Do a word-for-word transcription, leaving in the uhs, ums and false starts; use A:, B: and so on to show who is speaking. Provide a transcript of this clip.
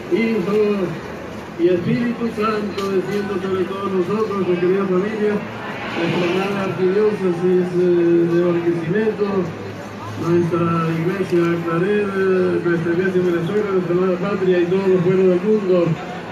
A: Hijo y Espíritu Santo, descienda sobre todos nosotros, nuestra querida familia, nuestra gran arquidiócesis de Barquisimeto, nuestra iglesia Claret, nuestra iglesia en Venezuela, nuestra amada patria y todos los pueblos del mundo.